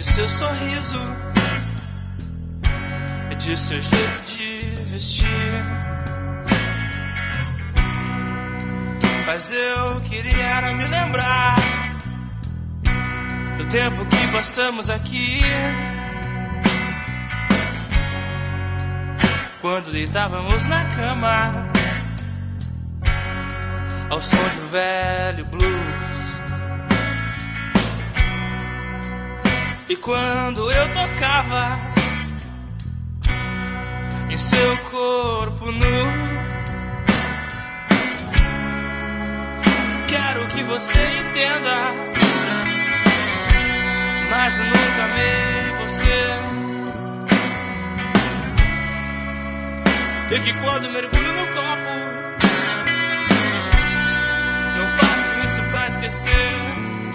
de seu sorriso, de seu jeito de vestir. Mas eu queria era me lembrar do tempo que passamos aqui, quando deitávamos na cama ao som de um velho blues. E quando eu tocava em seu corpo nu, quero que você entenda, mas eu nunca amei você. E que quando mergulho no copo, não faço isso pra esquecer.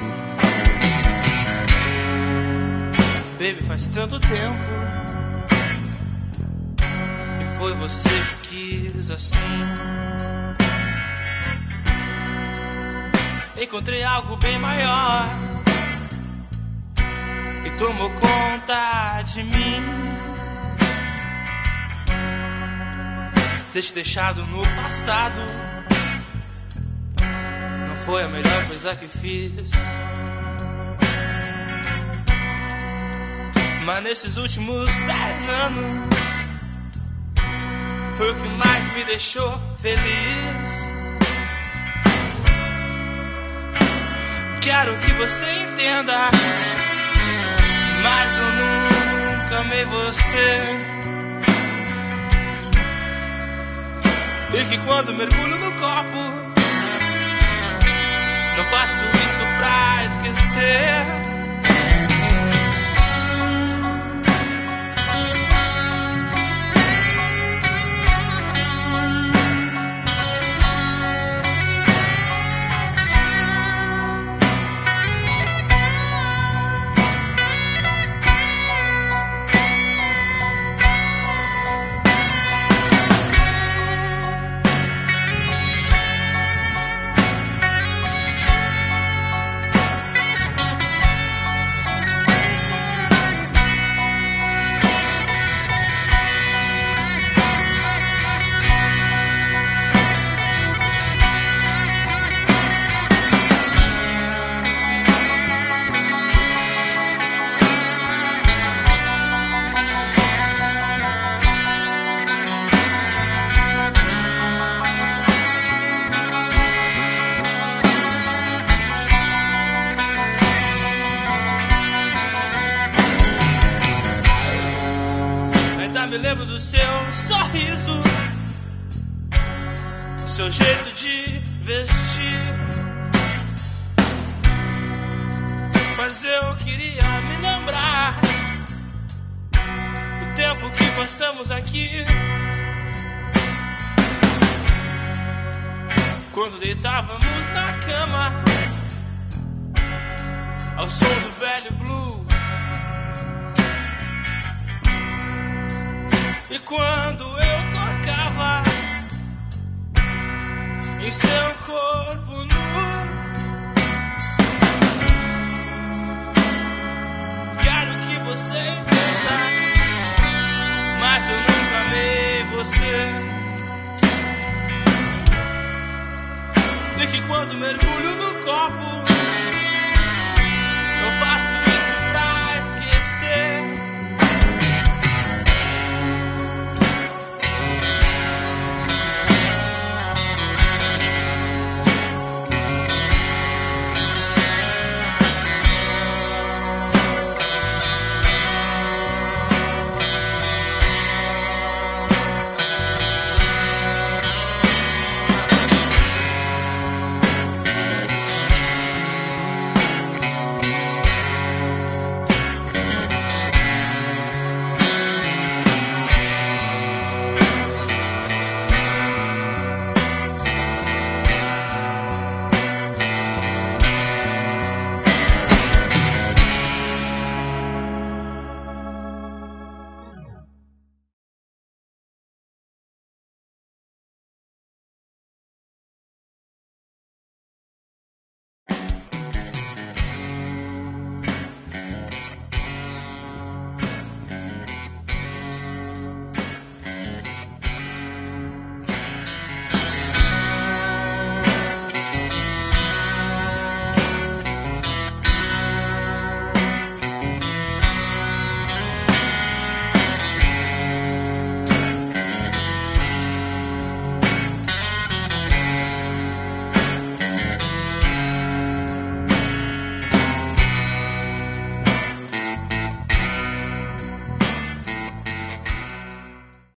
Baby, faz tanto tempo, e foi você que quis assim. Encontrei algo bem maior e tomou conta de mim. Ter te deixado no passado não foi a melhor coisa que fiz, mas nesses últimos 10 anos foi o que mais me deixou feliz. Quero que você entenda, mas eu nunca amei você. E que quando mergulho no copo, não faço isso pra esquecer. Me lembro do seu sorriso, seu jeito de vestir. Mas eu queria me lembrar do tempo que passamos aqui, quando deitávamos na cama ao som do velho blues. E quando eu tocava em seu corpo nu, quero que você entenda, mas eu nunca amei você. E que quando mergulho no copo,